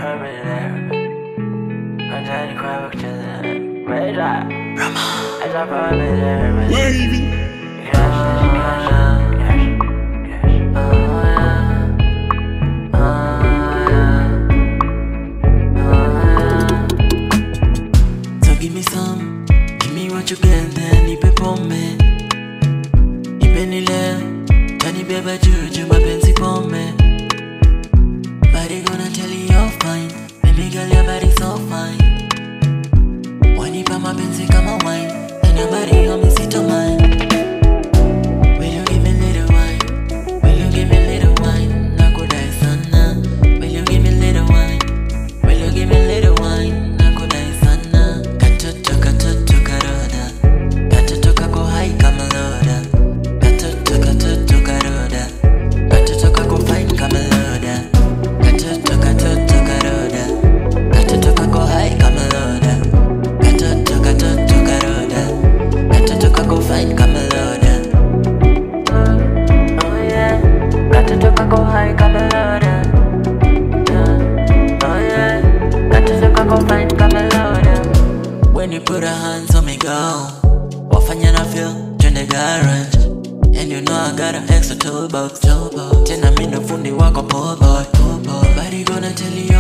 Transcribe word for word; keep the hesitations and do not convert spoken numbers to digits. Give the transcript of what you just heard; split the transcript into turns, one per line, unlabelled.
So give me some, give me what you get, then nipe pombe. Nipe nile, tani beba juju mapenzi pombe. Body gonna tell you you're fine, baby girl your body so fine. Wanipa mapenzi kama wine, and your body on me sit to mine. Will you give me little wine? Will you give me little wine? Nakudai sana. Will you give me little wine? Will you give me little wine? Nakudai sana. Katoto katoto karoda, katoto kako high kama loda. Katoto katoto karoda, katoto kako fine kama loda. Katoto katoto karoda, katoto kako high kama loda. Katoto katoto karoda, katoto kako fine kama loda. Oh yeah, katoto kako high kama loda. Oh yeah, katoto kako fine kama loda. When you put your hands on me, go. Wafanya na feel in the garage, and you know I got an extra toolbox. Tena mi ndo fundi wako poor boy. Body gonna tell you